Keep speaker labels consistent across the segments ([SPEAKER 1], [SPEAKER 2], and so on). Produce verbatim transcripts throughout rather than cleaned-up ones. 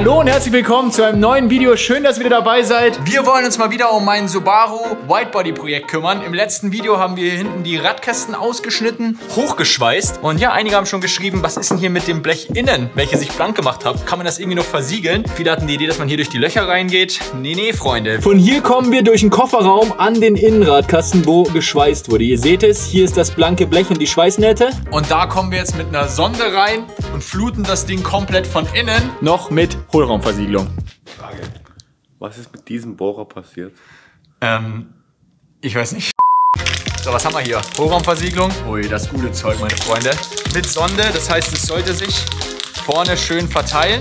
[SPEAKER 1] Hallo und herzlich willkommen zu einem neuen Video. Schön, dass ihr wieder dabei seid. Wir wollen uns mal wieder um mein Subaru Whitebody-Projekt kümmern. Im letzten Video haben wir hier hinten die Radkästen ausgeschnitten, hochgeschweißt. Und ja, einige haben schon geschrieben, was ist denn hier mit dem Blech innen, welches ich blank gemacht habe? Kann man das irgendwie noch versiegeln? Viele hatten die Idee, dass man hier durch die Löcher reingeht. Nee, nee, Freunde. Von hier kommen wir durch den Kofferraum an den Innenradkasten, wo geschweißt wurde. Ihr seht es, hier ist das blanke Blech und die Schweißnähte. Und da kommen wir jetzt mit einer Sonde rein und fluten das Ding komplett von innen noch mit Hohlraumversiegelung.
[SPEAKER 2] Frage. Was ist mit diesem Bohrer passiert?
[SPEAKER 1] Ähm, ich weiß nicht. So, was haben wir hier? Hohlraumversiegelung. Ui, das gute Zeug, meine Freunde. Mit Sonde, das heißt, es sollte sich vorne schön verteilen.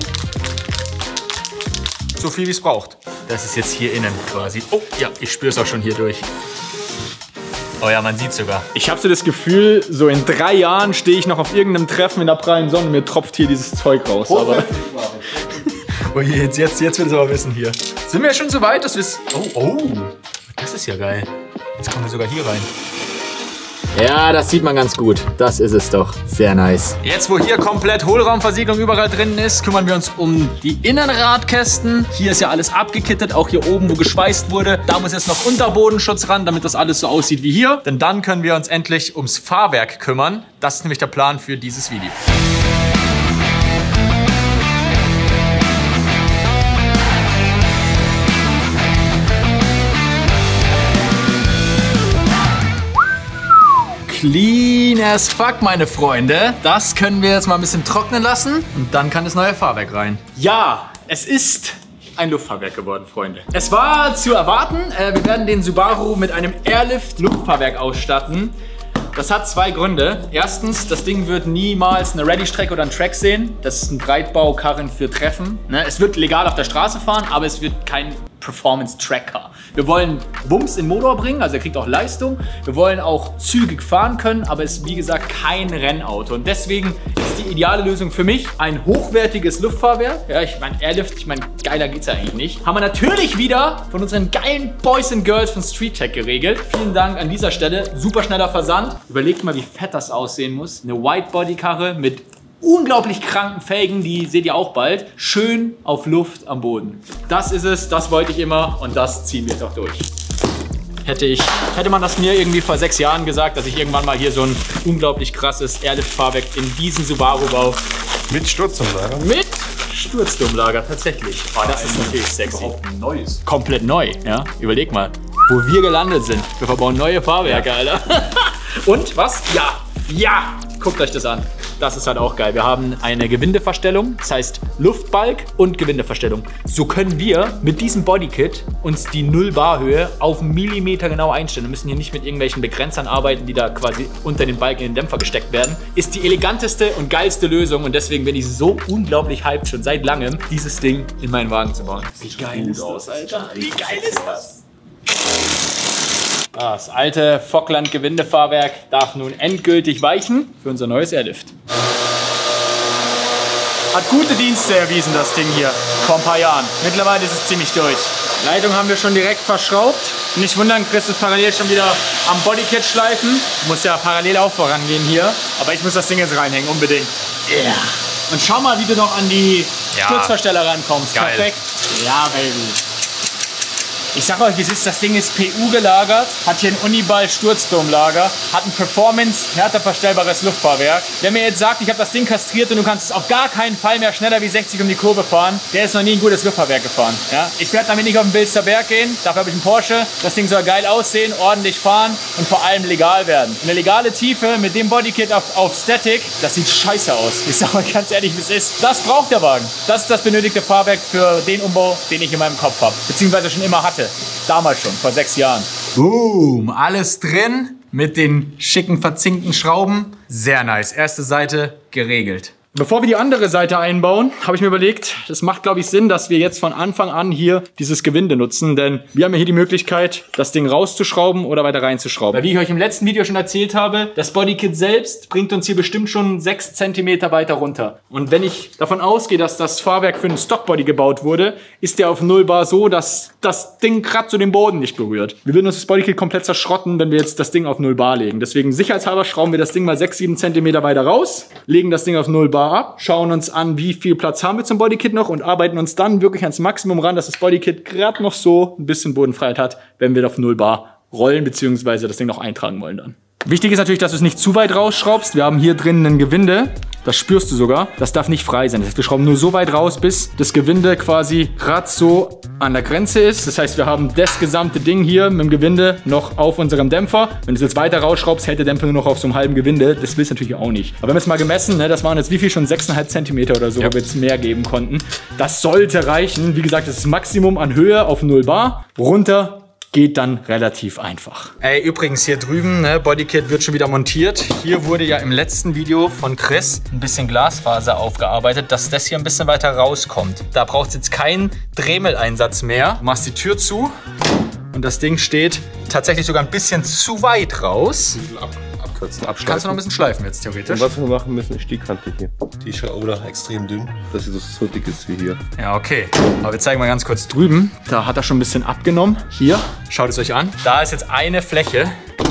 [SPEAKER 1] So viel, wie es braucht. Das ist jetzt hier innen quasi. Oh, ja, ich spüre es auch schon hier durch. Oh ja, man sieht sogar. Ich habe so das Gefühl, so in drei Jahren stehe ich noch auf irgendeinem Treffen in der prallen Sonne und mir tropft hier dieses Zeug raus. Aber oh, jetzt, jetzt, jetzt will es aber wissen hier. Sind wir schon so weit, dass wir es... Oh, oh, das ist ja geil. Jetzt kommen wir sogar hier rein. Ja, das sieht man ganz gut. Das ist es doch. Sehr nice. Jetzt, wo hier komplett Hohlraumversiegelung überall drin ist, kümmern wir uns um die Innenradkästen. Hier ist ja alles abgekittet, auch hier oben, wo geschweißt wurde. Da muss jetzt noch Unterbodenschutz ran, damit das alles so aussieht wie hier. Denn dann können wir uns endlich ums Fahrwerk kümmern. Das ist nämlich der Plan für dieses Video. Clean as fuck, meine Freunde. Das können wir jetzt mal ein bisschen trocknen lassen und dann kann das neue Fahrwerk rein. Ja, es ist ein Luftfahrwerk geworden, Freunde. Es war zu erwarten, äh, wir werden den Subaru mit einem Airlift Luftfahrwerk ausstatten. Das hat zwei Gründe. Erstens, das Ding wird niemals eine Rallye-Strecke oder einen Track sehen. Das ist ein Breitbaukarren für Treffen. Ne? Es wird legal auf der Straße fahren, aber es wird kein Performance-Tracker. Wir wollen Wumms in den Motor bringen, also er kriegt auch Leistung. Wir wollen auch zügig fahren können, aber es ist wie gesagt kein Rennauto. Und deswegen ist die ideale Lösung für mich ein hochwertiges Luftfahrwerk. Ja, ich meine Airlift, ich meine geiler geht's ja eigentlich nicht. Haben wir natürlich wieder von unseren geilen Boys and Girls von StreetTech geregelt. Vielen Dank an dieser Stelle. Super schneller Versand. Überlegt mal, wie fett das aussehen muss. Eine Whitebody-Karre mit unglaublich kranken Felgen, die seht ihr auch bald. Schön auf Luft am Boden. Das ist es, das wollte ich immer und das ziehen wir jetzt auch durch. Hätte ich, hätte man das mir irgendwie vor sechs Jahren gesagt, dass ich irgendwann mal hier so ein unglaublich krasses Airlift-Fahrwerk in diesen Subaru baue.
[SPEAKER 2] Mit Sturzumlager?
[SPEAKER 1] Mit Sturzumlager, tatsächlich. Oh, das ist natürlich sexy.
[SPEAKER 2] Ein neues.
[SPEAKER 1] Komplett neu, ja. Überleg mal, wo wir gelandet sind. Wir verbauen neue Fahrwerke, ja. Alter. Und was? Ja, ja. Guckt euch das an. Das ist halt auch geil. Wir haben eine Gewindeverstellung, das heißt Luftbalk und Gewindeverstellung. So können wir mit diesem Bodykit uns die Null-Bar-Höhe auf Millimeter genau einstellen. Wir müssen hier nicht mit irgendwelchen Begrenzern arbeiten, die da quasi unter den Balken in den Dämpfer gesteckt werden. Ist die eleganteste und geilste Lösung und deswegen bin ich so unglaublich hyped schon seit langem, dieses Ding in meinen Wagen zu bauen. Wie geil ist das, Alter? Wie geil ist das? Das alte Fockland-Gewindefahrwerk darf nun endgültig weichen für unser neues Airlift. Hat gute Dienste erwiesen, das Ding hier, vor ein paar Jahren. Mittlerweile ist es ziemlich durch. Leitung haben wir schon direkt verschraubt. Nicht wundern, Chris ist parallel schon wieder am Bodykit schleifen. Muss ja parallel auch vorangehen hier. Aber ich muss das Ding jetzt reinhängen, unbedingt. Yeah. Und schau mal, wie du noch an die ja. Sturzversteller rankommst. Geil. Perfekt. Ja, Baby. Ich sag euch, wie es ist, das Ding ist P U gelagert, hat hier ein Uniball-Sturzdomlager, hat ein Performance-härter-verstellbares Luftfahrwerk. Wer mir jetzt sagt, ich habe das Ding kastriert und du kannst es auf gar keinen Fall mehr schneller wie sechzig um die Kurve fahren, der ist noch nie ein gutes Luftfahrwerk gefahren. Ja? Ich werde damit nicht auf den Bilster Berg gehen, dafür habe ich einen Porsche. Das Ding soll geil aussehen, ordentlich fahren und vor allem legal werden. Eine legale Tiefe mit dem Bodykit auf, auf Static, das sieht scheiße aus. Ich sag euch ganz ehrlich, wie es ist. Das braucht der Wagen. Das ist das benötigte Fahrwerk für den Umbau, den ich in meinem Kopf habe, beziehungsweise schon immer hatte. Damals schon, vor sechs Jahren. Boom, alles drin mit den schicken verzinkten Schrauben. Sehr nice. Erste Seite geregelt. Bevor wir die andere Seite einbauen, habe ich mir überlegt, es macht, glaube ich, Sinn, dass wir jetzt von Anfang an hier dieses Gewinde nutzen, denn wir haben ja hier die Möglichkeit, das Ding rauszuschrauben oder weiter reinzuschrauben. Weil wie ich euch im letzten Video schon erzählt habe, das Bodykit selbst bringt uns hier bestimmt schon sechs Zentimeter weiter runter. Und wenn ich davon ausgehe, dass das Fahrwerk für einen Stockbody gebaut wurde, ist der auf null Bar so, dass das Ding gerade so den Boden nicht berührt. Wir würden uns das Bodykit komplett zerschrotten, wenn wir jetzt das Ding auf null Bar legen. Deswegen sicherheitshalber schrauben wir das Ding mal sechs, sieben Zentimeter weiter raus, legen das Ding auf null Bar Bar ab, schauen uns an, wie viel Platz haben wir zum Bodykit noch und arbeiten uns dann wirklich ans Maximum ran, dass das Bodykit gerade noch so ein bisschen Bodenfreiheit hat, wenn wir auf null Bar rollen bzw. das Ding noch eintragen wollen dann. Wichtig ist natürlich, dass du es nicht zu weit rausschraubst. Wir haben hier drin ein Gewinde, das spürst du sogar. Das darf nicht frei sein. Das heißt, wir schrauben nur so weit raus, bis das Gewinde quasi gerade so an der Grenze ist. Das heißt, wir haben das gesamte Ding hier mit dem Gewinde noch auf unserem Dämpfer. Wenn du es jetzt weiter rausschraubst, hält der Dämpfer nur noch auf so einem halben Gewinde. Das willst du natürlich auch nicht. Aber wir haben jetzt mal gemessen, ne, das waren jetzt wie viel schon? sechs Komma fünf Zentimeter oder so, ja, wo wir jetzt mehr geben konnten. Das sollte reichen. Wie gesagt, das ist das Maximum an Höhe auf null Bar. Runter geht dann relativ einfach. Ey, übrigens hier drüben, ne, Bodykit wird schon wieder montiert. Hier wurde ja im letzten Video von Chris ein bisschen Glasfaser aufgearbeitet, dass das hier ein bisschen weiter rauskommt. Da braucht es jetzt keinen Dremel-Einsatz mehr. Du machst die Tür zu und das Ding steht tatsächlich sogar ein bisschen zu weit raus.
[SPEAKER 2] Ab, abkürzen, abschleifen.
[SPEAKER 1] Kannst du noch ein bisschen schleifen jetzt theoretisch.
[SPEAKER 2] Und was wir machen müssen, ist die Kante hier.
[SPEAKER 3] Die ist ja oder extrem dünn.
[SPEAKER 2] Dass sie so dick ist wie hier.
[SPEAKER 1] Ja, okay. Aber wir zeigen mal ganz kurz drüben. Da hat er schon ein bisschen abgenommen. Hier, schaut es euch an. Da ist jetzt eine Fläche.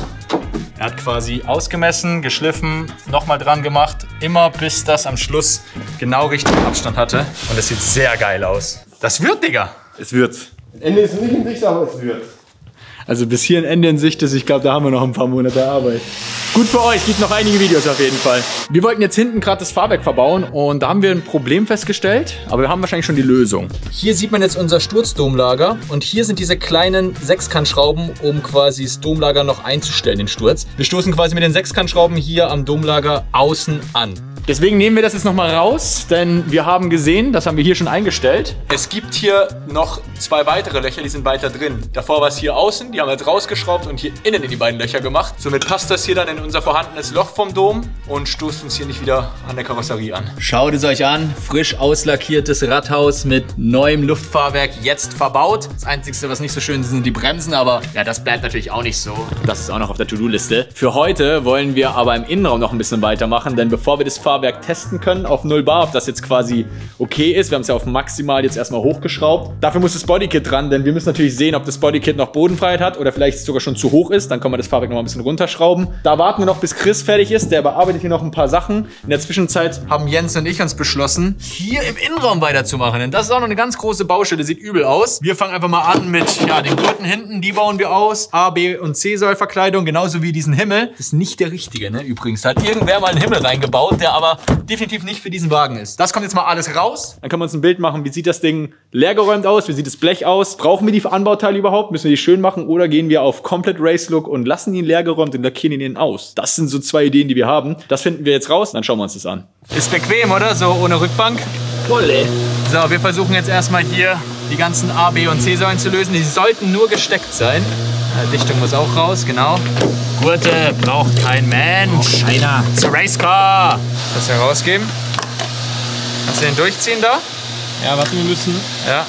[SPEAKER 1] Er hat quasi ausgemessen, geschliffen, nochmal dran gemacht. Immer bis das am Schluss genau richtigen Abstand hatte. Und das sieht sehr geil aus. Das wird, Digga.
[SPEAKER 2] Es wird. Ende ist nicht in Sicht, aber es wird.
[SPEAKER 1] Also bis hier ein Ende in Sicht ist, ich glaube, da haben wir noch ein paar Monate Arbeit. Gut für euch, gibt noch einige Videos auf jeden Fall. Wir wollten jetzt hinten gerade das Fahrwerk verbauen und da haben wir ein Problem festgestellt, aber wir haben wahrscheinlich schon die Lösung. Hier sieht man jetzt unser Sturzdomlager und hier sind diese kleinen Sechskantschrauben, um quasi das Domlager noch einzustellen, den Sturz. Wir stoßen quasi mit den Sechskantschrauben hier am Domlager außen an. Deswegen nehmen wir das jetzt nochmal raus, denn wir haben gesehen, das haben wir hier schon eingestellt. Es gibt hier noch zwei weitere Löcher, die sind weiter drin. Davor war es hier außen, die haben wir jetzt rausgeschraubt und hier innen in die beiden Löcher gemacht. Somit passt das hier dann in unser vorhandenes Loch vom Dom und stoßt uns hier nicht wieder an der Karosserie an. Schaut es euch an, frisch auslackiertes Radhaus mit neuem Luftfahrwerk, jetzt verbaut. Das Einzige, was nicht so schön ist, sind die Bremsen, aber ja, das bleibt natürlich auch nicht so. Das ist auch noch auf der To-Do-Liste. Für heute wollen wir aber im Innenraum noch ein bisschen weitermachen, denn bevor wir das Fahrwerk testen können auf null Bar, ob das jetzt quasi okay ist. Wir haben es ja auf maximal jetzt erstmal hochgeschraubt. Dafür muss das Bodykit dran, denn wir müssen natürlich sehen, ob das Bodykit noch Bodenfreiheit hat oder vielleicht sogar schon zu hoch ist. Dann können wir das Fahrwerk noch mal ein bisschen runterschrauben. Da warten wir noch, bis Chris fertig ist. Der bearbeitet hier noch ein paar Sachen. In der Zwischenzeit haben Jens und ich uns beschlossen, hier im Innenraum weiterzumachen. Denn das ist auch noch eine ganz große Baustelle. Sieht übel aus. Wir fangen einfach mal an mit ja, den Gurten hinten. Die bauen wir aus. A, B und C-Säulverkleidung. Genauso wie diesen Himmel. Das ist nicht der richtige, ne? Übrigens. Da hat irgendwer mal einen Himmel reingebaut, der aber definitiv nicht für diesen Wagen ist. Das kommt jetzt mal alles raus. Dann können wir uns ein Bild machen, wie sieht das Ding leergeräumt aus, wie sieht das Blech aus. Brauchen wir die Anbauteile überhaupt? Müssen wir die schön machen oder gehen wir auf komplett Race-Look und lassen ihn leergeräumt und lackieren ihn aus? Das sind so zwei Ideen, die wir haben. Das finden wir jetzt raus, dann schauen wir uns das an. Ist bequem, oder? So ohne Rückbank. Voll, ey. So, wir versuchen jetzt erstmal hier die ganzen A, B und C-Säulen zu lösen. Die sollten nur gesteckt sein. Die Dichtung muss auch raus, genau. Gurte braucht kein Mensch. Keiner. Zur Racecar. Kannst du herausgeben? Kannst du den durchziehen da?
[SPEAKER 3] Ja, warte, wir müssen.
[SPEAKER 1] Ja.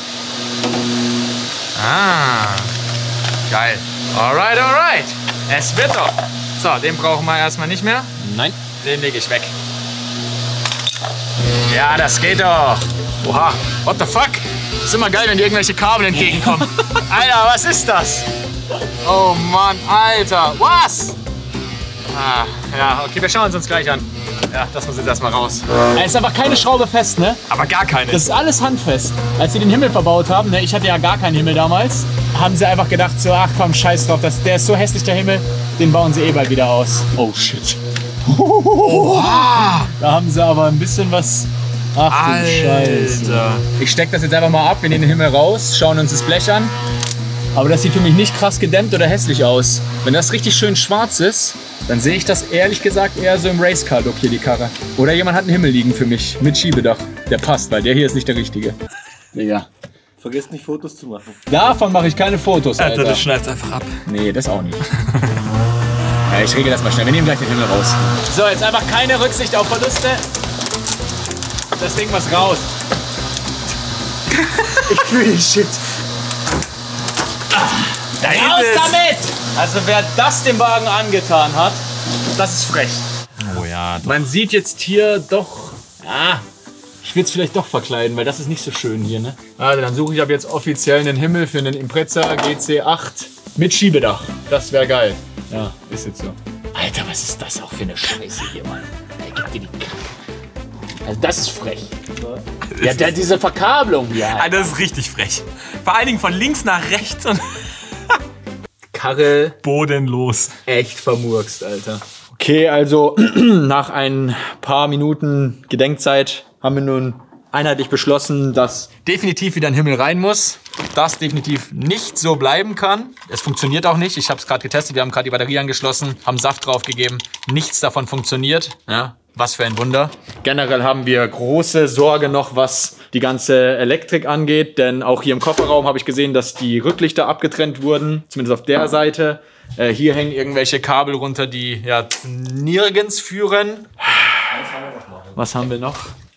[SPEAKER 1] Ah. Geil. Alright, alright. Es wird doch. So, den brauchen wir erstmal nicht mehr.
[SPEAKER 3] Nein.
[SPEAKER 1] Den lege ich weg. Ja, das geht doch. Oha. What the fuck? Ist immer geil, wenn dir irgendwelche Kabel entgegenkommen. Alter, was ist das? Oh Mann, Alter. Was? Ah, ja, okay, wir schauen uns uns gleich an. Ja, das muss jetzt erstmal raus. Es ist einfach keine Schraube fest, ne? Aber gar keine. Das ist alles handfest. Als sie den Himmel verbaut haben, ne, ich hatte ja gar keinen Himmel damals, haben sie einfach gedacht so, ach komm, scheiß drauf, das, der ist so hässlich, der Himmel, den bauen sie eh bald wieder aus. Oh shit. Oha. Da haben sie aber ein bisschen was... Ach du Scheiße. Ich steck das jetzt einfach mal ab, wir nehmen den Himmel raus, schauen uns das Blech an. Aber das sieht für mich nicht krass gedämmt oder hässlich aus. Wenn das richtig schön schwarz ist, dann sehe ich das ehrlich gesagt eher so im Racecar-Look hier, die Karre. Oder jemand hat einen Himmel liegen für mich, mit Schiebedach. Der passt, weil der hier ist nicht der richtige. Digga.
[SPEAKER 2] Vergesst nicht Fotos zu machen.
[SPEAKER 1] Davon mache ich keine Fotos, Alter.
[SPEAKER 3] Alter, das schneidest einfach ab.
[SPEAKER 1] Nee, das auch nicht. Ja, ich regel das mal schnell. Wir nehmen gleich den Himmel raus. So, jetzt einfach keine Rücksicht auf Verluste. Das Ding muss raus. Ich fühle den Shit. Da raus damit! Also wer das dem Wagen angetan hat, das ist frech.
[SPEAKER 3] Oh ja. Doch.
[SPEAKER 1] Man sieht jetzt hier doch... Ah, ich will es vielleicht doch verkleiden, weil das ist nicht so schön hier, ne? Also dann suche ich ab jetzt offiziell einen Himmel für einen Impreza G C acht mit Schiebedach. Das wäre geil. Ja, ist jetzt so. Alter, was ist das auch für eine Scheiße hier, Mann? Ey, gib dir die Kacke. Also das ist frech. Ja, der, diese Verkabelung hier.
[SPEAKER 3] Ah, das ist richtig frech. Vor allen Dingen von links nach rechts und
[SPEAKER 1] Karre
[SPEAKER 3] bodenlos.
[SPEAKER 1] echt vermurkst, Alter. Okay, also nach ein paar Minuten Gedenkzeit haben wir nun einheitlich beschlossen, dass definitiv wieder ein Himmel rein muss. Das definitiv nicht so bleiben kann. Es funktioniert auch nicht. Ich habe es gerade getestet. Wir haben gerade die Batterie angeschlossen, haben Saft draufgegeben. Nichts davon funktioniert. Ja, was für ein Wunder. Generell haben wir große Sorge noch, was die ganze Elektrik angeht. Denn auch hier im Kofferraum habe ich gesehen, dass die Rücklichter abgetrennt wurden. Zumindest auf der Seite. Äh, hier hängen irgendwelche Kabel runter, die ja nirgends führen. Was haben wir noch?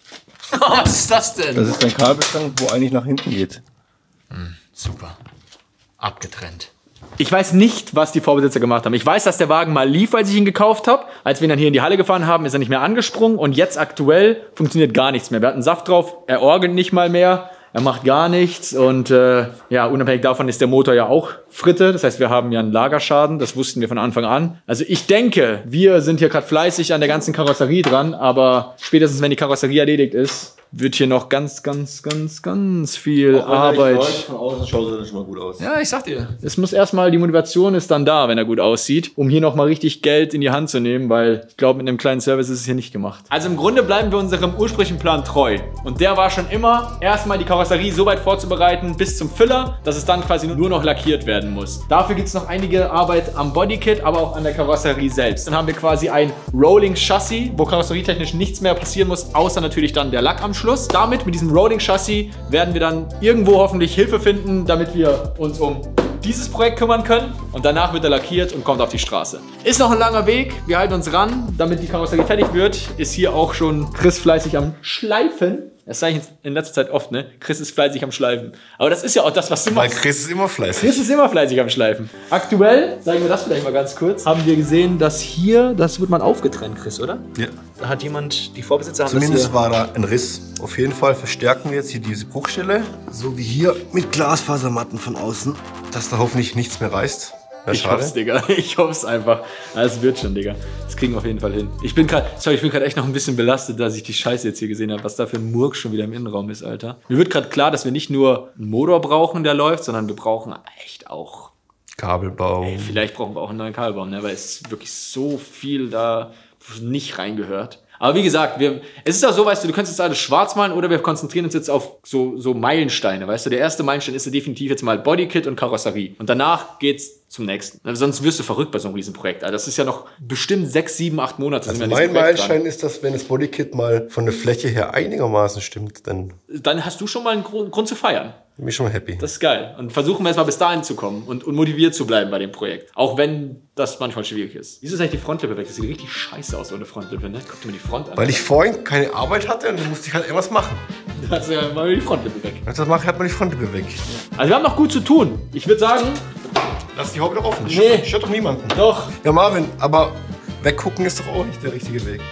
[SPEAKER 1] Was ist das denn?
[SPEAKER 2] Das ist ein Kabelstrang, wo eigentlich nach hinten geht.
[SPEAKER 1] Hm, super. Abgetrennt. Ich weiß nicht, was die Vorbesitzer gemacht haben. Ich weiß, dass der Wagen mal lief, als ich ihn gekauft habe. Als wir ihn dann hier in die Halle gefahren haben, ist er nicht mehr angesprungen. Und jetzt aktuell funktioniert gar nichts mehr. Wir hatten Saft drauf, er orgelt nicht mal mehr. Er macht gar nichts und äh, ja, unabhängig davon ist der Motor ja auch Fritte. Das heißt, wir haben ja einen Lagerschaden. Das wussten wir von Anfang an. Also ich denke, wir sind hier gerade fleißig an der ganzen Karosserie dran. Aber spätestens, wenn die Karosserie erledigt ist, wird hier noch ganz, ganz, ganz, ganz viel Arbeit.
[SPEAKER 2] Von außen schaut das schon mal gut aus.
[SPEAKER 1] Ja, ich sag dir. Es muss erstmal, die Motivation ist dann da, wenn er gut aussieht, um hier nochmal richtig Geld in die Hand zu nehmen, weil ich glaube, mit einem kleinen Service ist es hier nicht gemacht. Also im Grunde bleiben wir unserem ursprünglichen Plan treu. Und der war schon immer, erstmal die Karosserie so weit vorzubereiten bis zum Füller, dass es dann quasi nur noch lackiert werden muss. Dafür gibt es noch einige Arbeit am Bodykit, aber auch an der Karosserie selbst. Dann haben wir quasi ein Rolling Chassis, wo karosserietechnisch nichts mehr passieren muss, außer natürlich dann der Lack am Schluss. Damit, mit diesem Rolling Chassis, werden wir dann irgendwo hoffentlich Hilfe finden, damit wir uns um dieses Projekt kümmern können. Und danach wird er lackiert und kommt auf die Straße. Ist noch ein langer Weg. Wir halten uns ran, damit die Karosserie fertig wird. Ist hier auch schon Chris fleißig am Schleifen. Das sage ich in letzter Zeit oft, ne? Chris ist fleißig am Schleifen. Aber das ist ja auch das, was du machst.
[SPEAKER 2] Weil Chris ist immer fleißig.
[SPEAKER 1] Chris ist immer fleißig am Schleifen. Aktuell, sagen wir das vielleicht mal ganz kurz, haben wir gesehen, dass hier, das wird mal aufgetrennt, Chris, oder?
[SPEAKER 2] Ja.
[SPEAKER 1] Da hat jemand, die Vorbesitzer haben
[SPEAKER 2] Zumindest war da ein Riss. Auf jeden Fall verstärken wir jetzt hier diese Bruchstelle. So wie hier mit Glasfasermatten von außen. Dass da hoffentlich nichts mehr reißt.
[SPEAKER 1] Ich hoff's, Digga. Ich hoff's einfach. Es wird schon, Digga. Das kriegen wir auf jeden Fall hin. Ich bin gerade, sorry, ich bin gerade echt noch ein bisschen belastet, dass ich die Scheiße jetzt hier gesehen habe, was da für ein Murk schon wieder im Innenraum ist, Alter. Mir wird gerade klar, dass wir nicht nur einen Motor brauchen, der läuft, sondern wir brauchen echt auch
[SPEAKER 2] Kabelbau.
[SPEAKER 1] Ey, vielleicht brauchen wir auch einen neuen Kabelbaum, ne? Weil es ist wirklich so viel da nicht reingehört. Aber wie gesagt, wir, es ist auch so, weißt du, du kannst jetzt alles schwarz malen oder wir konzentrieren uns jetzt auf so, so Meilensteine, weißt du. Der erste Meilenstein ist ja definitiv jetzt mal Bodykit und Karosserie. Und danach geht's zum nächsten. Also sonst wirst du verrückt bei so einem Riesenprojekt. Also das ist ja noch bestimmt sechs, sieben, acht Monate.
[SPEAKER 2] Also mein Meilenstein ist, dass wenn das Bodykit mal von der Fläche her einigermaßen stimmt, dann...
[SPEAKER 1] Dann hast du schon mal einen Grund, Grund zu feiern.
[SPEAKER 2] Bin ich schon mal happy.
[SPEAKER 1] Das ist geil. Und versuchen wir erstmal bis dahin zu kommen und, und motiviert zu bleiben bei dem Projekt. Auch wenn das manchmal schwierig ist. Wieso ist eigentlich die Frontlippe weg? Das sieht richtig scheiße aus ohne Frontlippe, ne? Guck dir mal die Front an.
[SPEAKER 2] Weil ich vorhin keine Arbeit hatte und dann musste ich halt irgendwas machen.
[SPEAKER 1] Da hast du ja mal die Frontlippe weg.
[SPEAKER 2] Also mache ich halt mal die Frontlippe weg.
[SPEAKER 1] Also wir haben noch gut zu tun. Ich würde sagen...
[SPEAKER 2] Lass die Haube doch offen. Das
[SPEAKER 1] Nee.
[SPEAKER 2] stört, stört doch niemanden.
[SPEAKER 1] Doch.
[SPEAKER 2] Ja, Marvin, aber weggucken ist doch auch nicht der richtige Weg.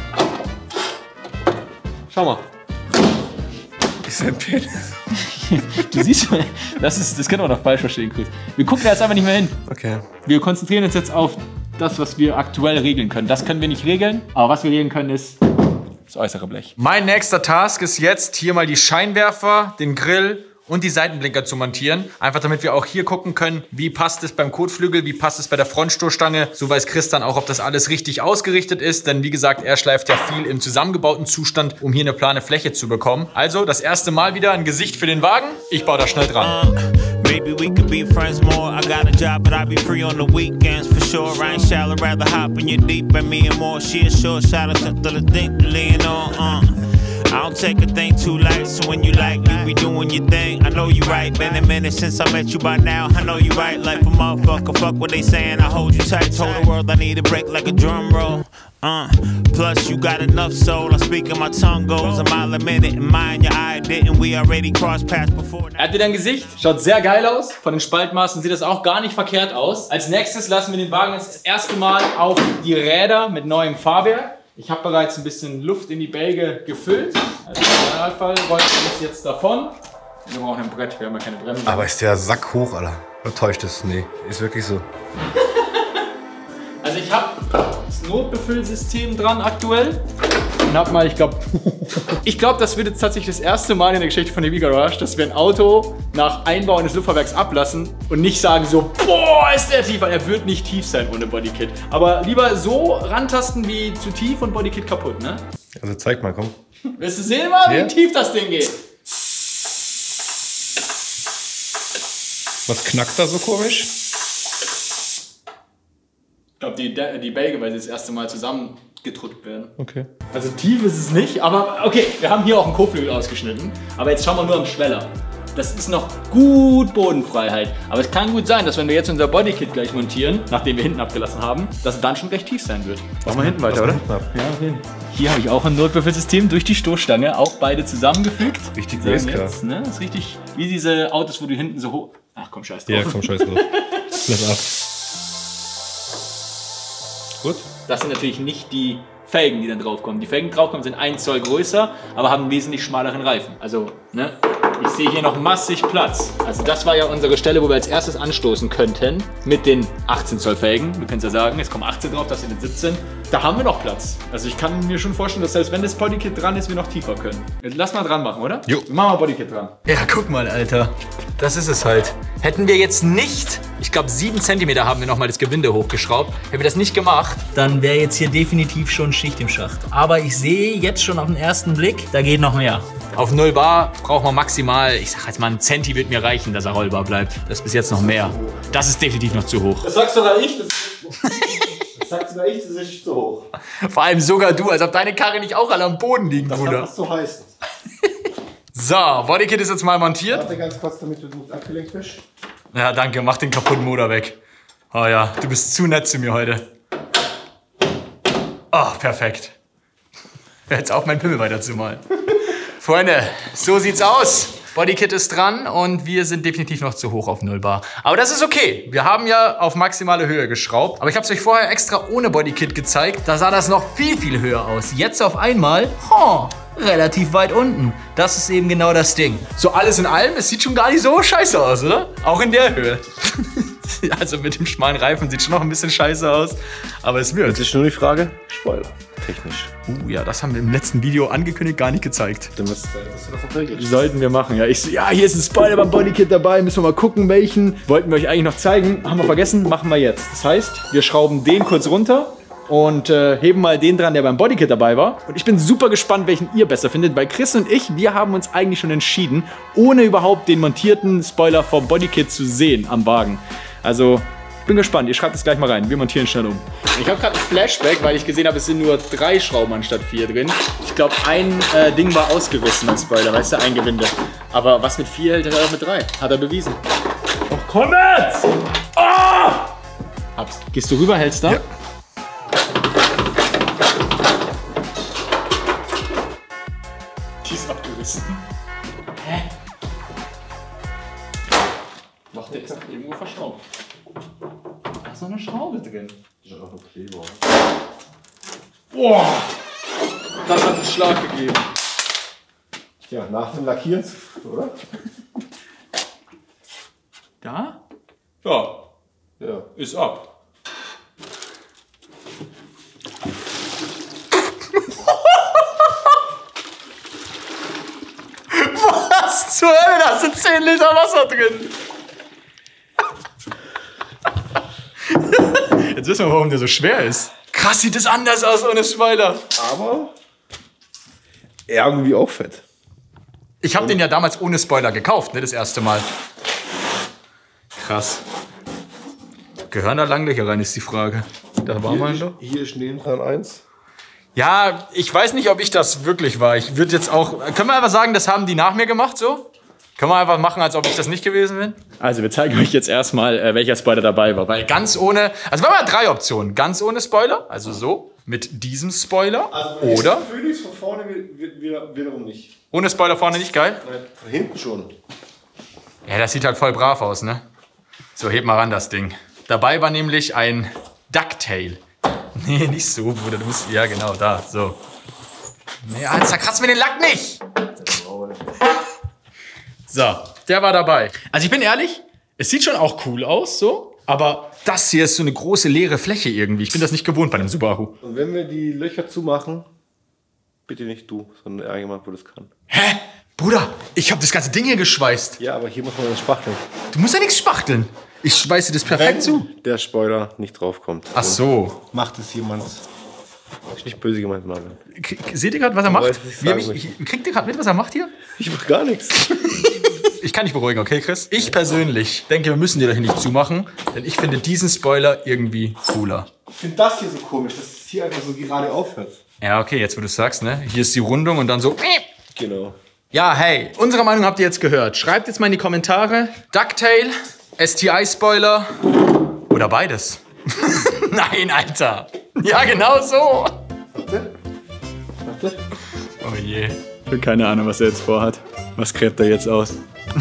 [SPEAKER 1] Schau mal.
[SPEAKER 2] Ist ein Penis.
[SPEAKER 1] Du siehst, das, ist, das können wir doch falsch verstehen, Chris. Wir gucken da jetzt einfach nicht mehr hin.
[SPEAKER 2] Okay.
[SPEAKER 1] Wir konzentrieren uns jetzt auf das, was wir aktuell regeln können. Das können wir nicht regeln, aber was wir regeln können ist das äußere Blech. Mein nächster Task ist jetzt, hier mal die Scheinwerfer, den Grill und die Seitenblinker zu montieren. Einfach damit wir auch hier gucken können, wie passt es beim Kotflügel, wie passt es bei der Frontstoßstange. So weiß Chris dann auch, ob das alles richtig ausgerichtet ist. Denn wie gesagt, er schleift ja viel im zusammengebauten Zustand, um hier eine plane Fläche zu bekommen. Also das erste Mal wieder ein Gesicht für den Wagen. Ich baue das schnell dran.
[SPEAKER 4] Maybe we could be friends more. I got a job, but I'll be free on the weekends for sure. I ain't shallow, rather hop in you deep and me and more. She is short, shout out to the thing to lean on. Uh. I don't take a thing too light, so when you like, you be doing your thing. I know you right, been a minute since I met you by now. I know you right, like a motherfucker, fuck what they saying. I hold you tight, told the world I need a break like a drum roll. Uh, plus you got enough soul, I speak and my tongue goes a mile a minute. And mine, your eye didn't, we already crossed paths before.
[SPEAKER 1] Er hat wieder ein Gesicht, schaut sehr geil aus. Von den Spaltmaßen sieht das auch gar nicht verkehrt aus. Als nächstes lassen wir den Wagen jetzt das erste Mal auf die Räder mit neuem Fahrwerk. Ich habe bereits ein bisschen Luft in die Bälge gefüllt. Also im Idealfall rollt alles jetzt davon. Wir brauchen ein Brett, wir haben ja keine Bremse.
[SPEAKER 2] Aber ist der Sack hoch, Alter? Oder täuscht es? Nee, ist wirklich so.
[SPEAKER 1] Also ich habe das Notbefüllsystem dran aktuell. und hab mal, ich glaube, ich glaube, das wird jetzt tatsächlich das erste Mal in der Geschichte von der V-Garage, dass wir ein Auto nach Einbau eines Luftfahrwerks ablassen und nicht sagen so, boah, ist der tief, weil er wird nicht tief sein ohne Bodykit. Aber lieber so rantasten wie zu tief und Bodykit kaputt, ne?
[SPEAKER 2] Also zeig mal, komm.
[SPEAKER 1] Willst du sehen mal,
[SPEAKER 2] Ja.
[SPEAKER 1] wie tief das Ding geht?
[SPEAKER 2] Was knackt da so komisch?
[SPEAKER 1] Ich glaube, die, die Bälge, weil sie das erste Mal zusammengedrückt werden.
[SPEAKER 2] Okay.
[SPEAKER 1] Also tief ist es nicht, aber okay, wir haben hier auch einen Kotflügel ausgeschnitten. Aber jetzt schauen wir nur am Schweller. Das ist noch gut Bodenfreiheit. Aber es kann gut sein, dass wenn wir jetzt unser Bodykit gleich montieren, nachdem wir hinten abgelassen haben, dass es dann schon recht tief sein wird. Machen wir hinten weiter, oder?
[SPEAKER 2] Hinten ab.
[SPEAKER 1] Ja, okay. Hier habe ich auch ein Notbefehlsystem durch die Stoßstange, auch beide zusammengefügt.
[SPEAKER 2] Richtig
[SPEAKER 1] Sehen
[SPEAKER 2] Racecar.
[SPEAKER 1] jetzt, ne? Das ist richtig wie diese Autos, wo du hinten so hoch... Ach komm, scheiß drauf.
[SPEAKER 2] Ja, komm, scheiß drauf. Lass ab. Gut.
[SPEAKER 1] Das sind natürlich nicht die Felgen, die dann draufkommen. Die Felgen, die draufkommen, sind ein Zoll größer, aber haben einen wesentlich schmaleren Reifen. Also, ne? Ich sehe hier noch massig Platz. Also das war ja unsere Stelle, wo wir als erstes anstoßen könnten mit den achtzehn Zoll Felgen. Du kannst ja sagen, jetzt kommen achtzehn drauf, das sind jetzt siebzehn. Da haben wir noch Platz. Also ich kann mir schon vorstellen, dass selbst wenn das Bodykit dran ist, wir noch tiefer können. Jetzt lass mal dran machen, oder?
[SPEAKER 2] Jo.
[SPEAKER 1] Wir machen mal Bodykit dran. Ja, guck mal, Alter. Das ist es halt. Hätten wir jetzt nicht, ich glaube sieben Zentimeter haben wir nochmal das Gewinde hochgeschraubt. Hätten wir das nicht gemacht, dann wäre jetzt hier definitiv schon Schicht im Schacht. Aber ich sehe jetzt schon auf den ersten Blick, da geht noch mehr. Auf null Bar braucht man maximal, ich sag jetzt mal, ein Zenti wird mir reichen, dass er rollbar bleibt. Das ist bis jetzt noch mehr. Das ist definitiv noch zu hoch.
[SPEAKER 2] Das sagst sogar ich, das, das sagt sogar ich, das ist nicht so hoch.
[SPEAKER 1] Vor allem sogar du, als ob deine Karre nicht auch alle am Boden liegen,
[SPEAKER 2] Das
[SPEAKER 1] Bruder.
[SPEAKER 2] kann was zu heißen.
[SPEAKER 1] So, Bodykit ist jetzt mal montiert.
[SPEAKER 2] Warte ganz kurz, damit du nicht abgelenkt bist.
[SPEAKER 1] Ja, danke, mach den kaputten Motor weg. Oh ja, du bist zu nett zu mir heute. Oh, perfekt. Hör jetzt auf, meinen Pimmel weiterzumalen. Freunde, so sieht's aus. Bodykit ist dran und wir sind definitiv noch zu hoch auf null Bar. Aber das ist okay. Wir haben ja auf maximale Höhe geschraubt. Aber ich habe es euch vorher extra ohne Bodykit gezeigt. Da sah das noch viel, viel höher aus. Jetzt auf einmal, oh, relativ weit unten. Das ist eben genau das Ding. So alles in allem, es sieht schon gar nicht so scheiße aus, oder? Auch in der Höhe. Also mit dem schmalen Reifen sieht schon noch ein bisschen scheiße aus. Aber es wird.
[SPEAKER 2] Jetzt ist nur die Frage, Spoiler, technisch.
[SPEAKER 1] Uh, ja, das haben wir im letzten Video angekündigt, gar nicht gezeigt.
[SPEAKER 2] Dann müsst ihr das verträglich.
[SPEAKER 1] Sollten wir machen, ja. Ich so, ja, hier ist ein Spoiler beim Bodykit dabei, müssen wir mal gucken, welchen. Wollten wir euch eigentlich noch zeigen, haben wir vergessen, machen wir jetzt. Das heißt, wir schrauben den kurz runter und äh, heben mal den dran, der beim Bodykit dabei war. Und ich bin super gespannt, welchen ihr besser findet, weil Chris und ich, wir haben uns eigentlich schon entschieden, ohne überhaupt den montierten Spoiler vom Bodykit zu sehen am Wagen. Also, bin gespannt, ihr schreibt es gleich mal rein, wir montieren schnell um. Ich habe gerade ein Flashback, weil ich gesehen habe, es sind nur drei Schrauben anstatt vier drin. Ich glaube, ein äh, Ding war ausgerissen am Spoiler, weißt du, ein Gewinde. Aber was mit vier hält, hat er auch mit drei. Hat er bewiesen. Ach komm jetzt! Oh! Hab's. Gehst du rüber, hältst da? Ja. Die ist abgerissen. Hä? Macht der ist irgendwo verschraubt. Da ist noch eine Schraube drin.
[SPEAKER 2] Das ist auch noch Kleber.
[SPEAKER 1] Boah! Das hat einen Schlag gegeben.
[SPEAKER 2] Ja, nach dem Lackieren, oder?
[SPEAKER 1] Da? Ja,
[SPEAKER 2] Ja.
[SPEAKER 1] ist ab. Was zur Hölle? Da sind zehn Liter Wasser drin. Jetzt wissen wir, warum der so schwer ist. Krass, sieht das anders aus ohne Spoiler.
[SPEAKER 2] Aber irgendwie auch fett.
[SPEAKER 1] Ich habe den ja damals ohne Spoiler gekauft, ne, das erste Mal. Krass. Gehören da Langlöcher rein, ist die Frage. Da war man doch.
[SPEAKER 2] Hier ist neben dran eins.
[SPEAKER 1] Ja, ich weiß nicht, ob ich das wirklich war. Ich würde jetzt auch... Können wir einfach sagen, das haben die nach mir gemacht, so? Können wir einfach machen, als ob ich das nicht gewesen bin? Also, wir zeigen euch jetzt erstmal, äh, welcher Spoiler dabei war. Weil ganz ohne... Also, wir haben ja drei Optionen. Ganz ohne Spoiler, also so, mit diesem Spoiler.
[SPEAKER 2] Also,
[SPEAKER 1] oder...
[SPEAKER 2] Phoenix von vorne wieder, wiederum nicht.
[SPEAKER 1] Ohne Spoiler vorne nicht geil?
[SPEAKER 2] Nein, von hinten schon.
[SPEAKER 1] Ja, das sieht halt voll brav aus, ne? So, heb mal ran das Ding. Dabei war nämlich ein Ducktail. Nee, nicht so, Bruder. Du musst... Ja, genau, da, so. Nee, Alter, zerkratzt mir den Lack nicht! So, der war dabei. Also ich bin ehrlich, es sieht schon auch cool aus, so. Aber das hier ist so eine große leere Fläche irgendwie. Ich bin das nicht gewohnt bei einem Subaru.
[SPEAKER 2] Und wenn wir die Löcher zumachen, Bitte nicht du, sondern irgendjemand, wo das kann.
[SPEAKER 1] Hä? Bruder, ich habe das ganze Ding hier geschweißt.
[SPEAKER 2] Ja, aber hier muss man das spachteln.
[SPEAKER 1] Du musst ja nichts spachteln. Ich schweiße das perfekt
[SPEAKER 2] Wenn
[SPEAKER 1] zu.
[SPEAKER 2] der Spoiler nicht draufkommt.
[SPEAKER 1] Ach so.
[SPEAKER 2] Macht es jemand... Ist nicht böse gemeint, Marvin.
[SPEAKER 1] K seht ihr gerade, was er macht?
[SPEAKER 2] weiß, was ich
[SPEAKER 1] Wie hab
[SPEAKER 2] sagen
[SPEAKER 1] ich, ich, kriegt ihr gerade mit, was er macht hier?
[SPEAKER 2] Ich mach gar nichts.
[SPEAKER 1] Ich kann dich beruhigen, okay, Chris? Ich persönlich denke, wir müssen dir doch hier nicht zumachen, denn ich finde diesen Spoiler irgendwie cooler.
[SPEAKER 2] Ich finde das hier so komisch, dass es hier einfach so gerade aufhört.
[SPEAKER 1] Ja, okay, jetzt wo du es sagst, ne? Hier ist die Rundung und dann so...
[SPEAKER 2] Genau.
[SPEAKER 1] Ja, hey, unsere Meinung habt ihr jetzt gehört. Schreibt jetzt mal in die Kommentare, Ducktail, S T I-Spoiler oder beides. Nein, Alter. Ja, genau so.
[SPEAKER 2] Warte. Warte.
[SPEAKER 1] Oh je. Ich habe keine Ahnung, was er jetzt vorhat. Was gräbt er jetzt aus?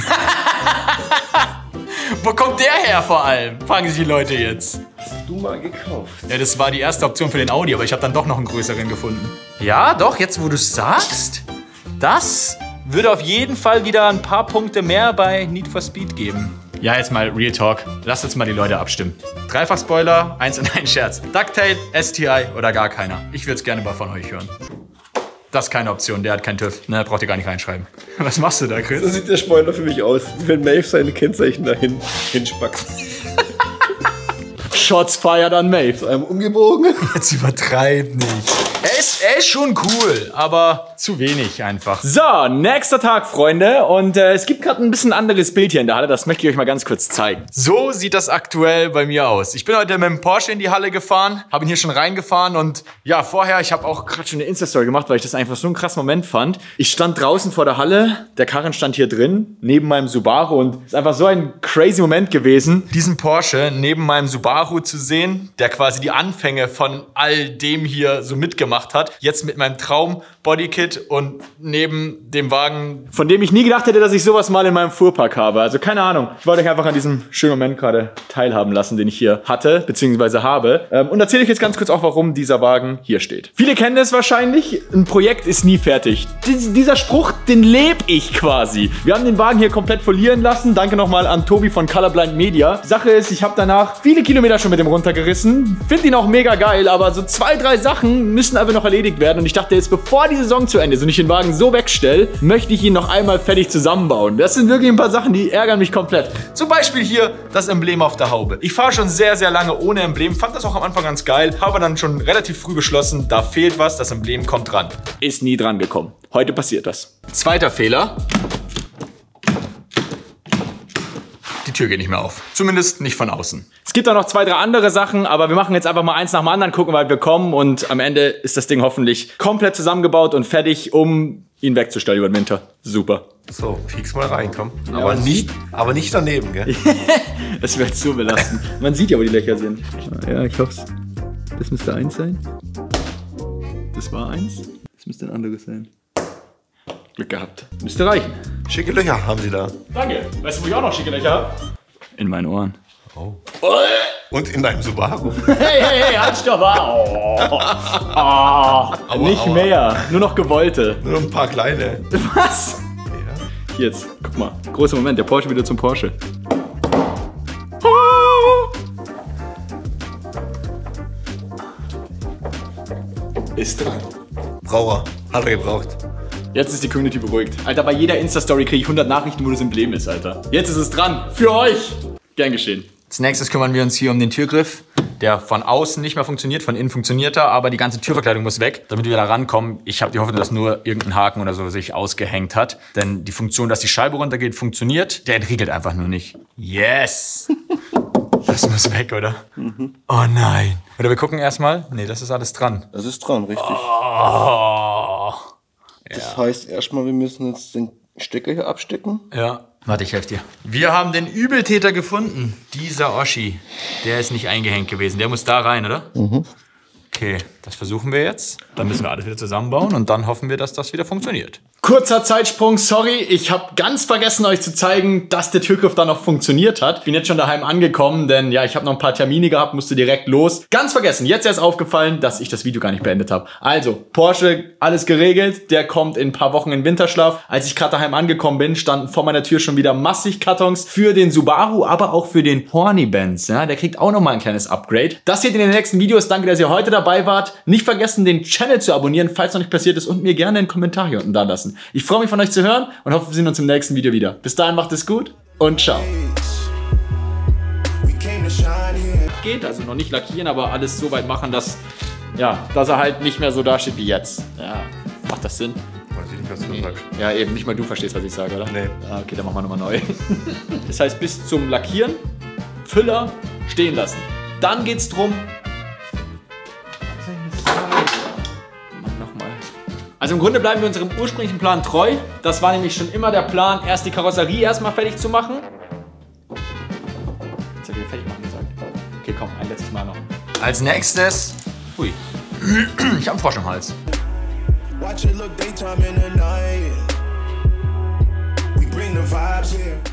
[SPEAKER 1] Wo kommt der her vor allem? Fragen sich die Leute jetzt.
[SPEAKER 2] Hast du mal gekauft?
[SPEAKER 1] Ja, das war die erste Option für den Audi, aber ich habe dann doch noch einen größeren gefunden. Ja, doch, jetzt wo du es sagst, das würde auf jeden Fall wieder ein paar Punkte mehr bei Need for Speed geben. Ja, jetzt mal Real Talk. Lasst uns mal die Leute abstimmen. Dreifach-Spoiler, eins und ein Scherz. Ducktail, S T I oder gar keiner. Ich würde es gerne mal von euch hören. Das ist keine Option, der hat keinen TÜV. Ne, braucht ihr gar nicht reinschreiben. Was machst du da, Chris?
[SPEAKER 2] So sieht der Spoiler für mich aus. Wenn Maeve seine Kennzeichen dahin hinspackt.
[SPEAKER 1] Shots fired an Maeve.
[SPEAKER 2] Zu einem umgebogen.
[SPEAKER 1] Jetzt übertreib nicht. Er ist, er ist schon cool, aber zu wenig einfach. So, nächster Tag, Freunde. Und äh, es gibt gerade ein bisschen anderes Bild hier in der Halle. Das möchte ich euch mal ganz kurz zeigen. So sieht das aktuell bei mir aus. Ich bin heute mit dem Porsche in die Halle gefahren, habe ihn hier schon reingefahren. Und ja, vorher, ich habe auch gerade schon eine Insta-Story gemacht, weil ich das einfach so einen krassen Moment fand. Ich stand draußen vor der Halle, der Karren stand hier drin, neben meinem Subaru. Und es ist einfach so ein crazy Moment gewesen, diesen Porsche neben meinem Subaru zu sehen, der quasi die Anfänge von all dem hier so mitgemacht hat. Jetzt mit meinem Traum Bodykit und neben dem Wagen, von dem ich nie gedacht hätte, dass ich sowas mal in meinem Fuhrpark habe. Also keine Ahnung. Ich wollte euch einfach an diesem schönen Moment gerade teilhaben lassen, den ich hier hatte, beziehungsweise habe. Und erzähle euch jetzt ganz kurz auch, warum dieser Wagen hier steht. Viele kennen es wahrscheinlich. Ein Projekt ist nie fertig. Dies, dieser Spruch, den lebe ich quasi. Wir haben den Wagen hier komplett folieren lassen. Danke nochmal an Tobi von Colorblind Media. Die Sache ist, ich habe danach viele Kilometer schon mit dem runtergerissen. Finde ihn auch mega geil, aber so zwei, drei Sachen müssen einfach noch erledigt werden. Und ich dachte jetzt, bevor die Saison zu Ende ist und ich den Wagen so wegstelle, möchte ich ihn noch einmal fertig zusammenbauen. Das sind wirklich ein paar Sachen, die ärgern mich komplett. Zum Beispiel hier das Emblem auf der Haube. Ich fahre schon sehr, sehr lange ohne Emblem. Fand das auch am Anfang ganz geil. Habe dann schon relativ früh beschlossen, da fehlt was. Das Emblem kommt dran. Ist nie dran gekommen. Heute passiert das. Zweiter Fehler. Die Tür geht nicht mehr auf. Zumindest nicht von außen. Es gibt auch noch zwei, drei andere Sachen, aber wir machen jetzt einfach mal eins nach dem anderen, gucken, weil wir kommen und am Ende ist das Ding hoffentlich komplett zusammengebaut und fertig, um ihn wegzustellen über den Winter. Super.
[SPEAKER 2] So, piek's mal rein, komm. Ja, aber, nicht, aber nicht daneben, gell?
[SPEAKER 1] Das wird so belastend. Man sieht ja, wo die Löcher sind. Ja, ich hoffe, das müsste eins sein. Das war eins. Das müsste ein anderes sein. Glück gehabt. Müsste reichen.
[SPEAKER 2] Schicke Löcher haben sie da.
[SPEAKER 1] Danke. Weißt du, wo ich auch noch schicke Löcher habe? In meinen Ohren.
[SPEAKER 2] Oh. Und in deinem Subaru.
[SPEAKER 1] Hey, hey, hey, halt, stopp. Oh. Oh. Aua, nicht aua. Mehr. Nur noch gewollte.
[SPEAKER 2] Nur noch ein paar kleine.
[SPEAKER 1] Was?
[SPEAKER 2] Ja.
[SPEAKER 1] Hier jetzt, guck mal. Großer Moment, der Porsche wieder zum Porsche. Ist dran.
[SPEAKER 2] Brauer. Hat er gebraucht.
[SPEAKER 1] Jetzt ist die Community beruhigt. Alter, bei jeder Insta-Story kriege ich hundert Nachrichten, wo das Emblem ist, Alter. Jetzt ist es dran. Für euch. Gern geschehen. Als nächstes kümmern wir uns hier um den Türgriff, der von außen nicht mehr funktioniert, von innen funktioniert er, aber die ganze Türverkleidung muss weg, damit wir da rankommen. Ich habe die Hoffnung, dass nur irgendein Haken oder so sich ausgehängt hat. Denn die Funktion, dass die Scheibe runtergeht, funktioniert. Der entriegelt einfach nur nicht. Yes! Das muss weg, oder? Mhm. Oh nein. Oder wir gucken erstmal. Nee, das ist alles dran.
[SPEAKER 2] Das ist dran, richtig.
[SPEAKER 1] Oh.
[SPEAKER 2] Das heißt erstmal, wir müssen jetzt den Stecker hier abstecken.
[SPEAKER 1] Ja. Warte, ich helfe dir. Wir haben den Übeltäter gefunden. Dieser Oschi. Der ist nicht eingehängt gewesen. Der muss da rein, oder? Mhm. Okay, das versuchen wir jetzt. Dann müssen wir alles wieder zusammenbauen und dann hoffen wir, dass das wieder funktioniert. Kurzer Zeitsprung, sorry, ich habe ganz vergessen euch zu zeigen, dass der Türgriff da noch funktioniert hat. Bin jetzt schon daheim angekommen, denn ja, ich habe noch ein paar Termine gehabt, musste direkt los. Ganz vergessen, jetzt erst aufgefallen, dass ich das Video gar nicht beendet habe. Also, Porsche, alles geregelt, der kommt in ein paar Wochen in Winterschlaf. Als ich gerade daheim angekommen bin, standen vor meiner Tür schon wieder massig Kartons für den Subaru, aber auch für den Horny-Benz. Ja, der kriegt auch nochmal ein kleines Upgrade. Das seht ihr in den nächsten Videos. Danke, dass ihr heute dabei wart. Nicht vergessen, den Channel zu abonnieren, falls noch nicht passiert ist, und mir gerne einen Kommentar hier unten da lassen. Ich freue mich, von euch zu hören und hoffe, wir sehen uns im nächsten Video wieder. Bis dahin, macht es gut und ciao. Geht also noch nicht lackieren, aber alles so weit machen, dass, ja, dass er halt nicht mehr so dasteht wie jetzt. Ja, macht das Sinn?
[SPEAKER 2] Weiß ich nicht, was du
[SPEAKER 1] Nee.
[SPEAKER 2] sagst.
[SPEAKER 1] Ja, eben, nicht mal du verstehst, was ich sage, oder?
[SPEAKER 2] Nee.
[SPEAKER 1] Ah, okay, dann machen wir nochmal neu. Das heißt, bis zum Lackieren, Füller stehen lassen. Dann geht's drum. Nochmal. Also im Grunde bleiben wir unserem ursprünglichen Plan treu. Das war nämlich schon immer der Plan, erst die Karosserie erstmal fertig zu machen. Jetzt hab ich fertig machen gesagt. Okay, komm, ein letztes Mal noch.
[SPEAKER 3] Als nächstes. Hui. Ich hab einen Frosch im Hals.
[SPEAKER 5] Watch it look daytime in the night. We bring the vibes here.